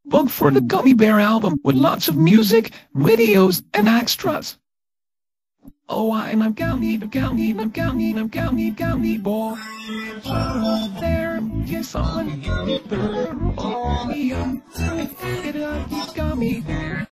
book for the Gummy Bear album with lots of music, videos, and extras. Oh, I'm a gummy boy. There, yes, I'm a gummy bear.